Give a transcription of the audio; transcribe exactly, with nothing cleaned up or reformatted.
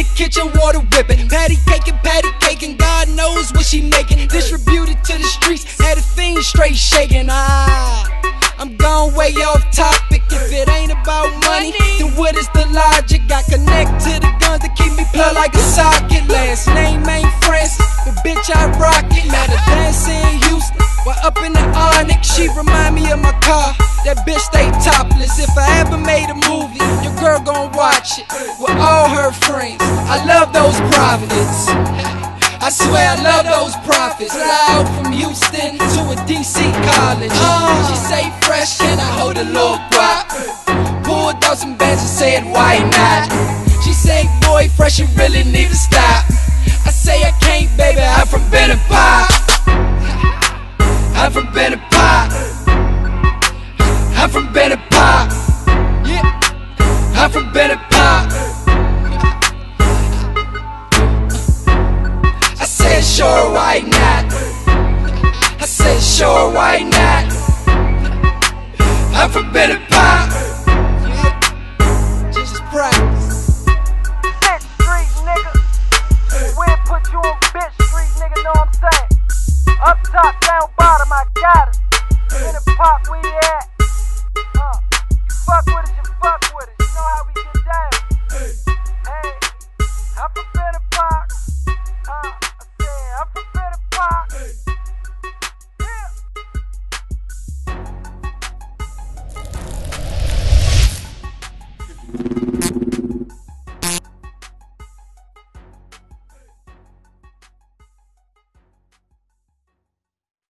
the kitchen, water whipping, patty caking, patty caking. God knows what she making. Distributed to the streets, had a fiend straight shaking. Ah, I'm gone way off topic. If it ain't about money, then what is the logic? I connect to the guns that keep me plugged like a socket. Last name ain't Francis, but bitch I rock it. Met her dancing in Houston, while up in the Onyx. She remind me of my car, that bitch stay topless. If I ever made a movie, your girl gon' watch it with all her friends. I love those prophets, I swear I love those prophets. Fly out from Houston to a D C college. uh, She say fresh, can I hold a little guap? Pulled out some bands and said why not? She say boy fresh, you really need to stop. I say I can't baby, I'm from Benny Pop. I'm from Benny Pop. I'm from Benny Pop. Yeah, I'm from Benny Pop. I said sure, why not? I said sure, why not? I'm from Benny Pop. Yeah, just practice. Bitch street, nigga. We'll put you on bitch street, nigga, know what I'm saying? Up top, down bottom, I got it. In the park, we at. Uh, you fuck with it, you fuck with it. You know how we get down. Hey, I'm from Benny